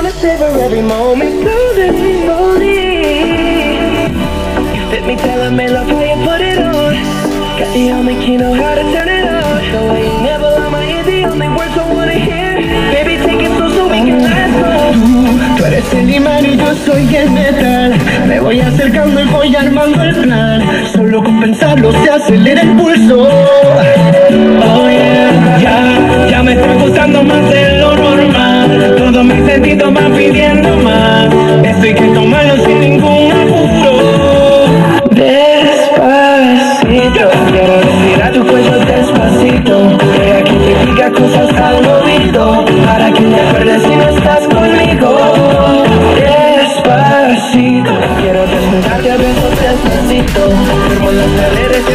wanna savor every moment slowly, slowly. You fit me, me love how you put it on. Got the only key, know how to turn it on. The way you never lie my ear, the only words I wanna hear. Baby, take it slow so we can last long. Tú eres el imán y yo soy el metal. Me voy acercando y voy armando el plan. Solo con pensarlo se acelera el pulso. Oh yeah, ya me está gustando más de lo normal. Todos mis sentidos van pidiendo más. Esto hay que tomarlo sin ningún apuro. Despacito, quiero respirar tu cuello despacito. Deja que te diga cosas al oído, para que te acuerdes si no estás conmigo. Despacito, quiero desnudarte a besos despacito. Firmo las paredes